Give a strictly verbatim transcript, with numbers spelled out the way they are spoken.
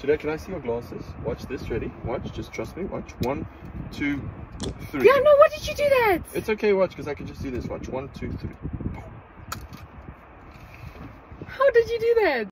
Today, can I see your glasses? Watch this, ready? Watch, just trust me, watch. One, two, three. Yeah, no, why did you do that? It's okay, watch, because I can just do this. Watch, one, two, three. How did you do that?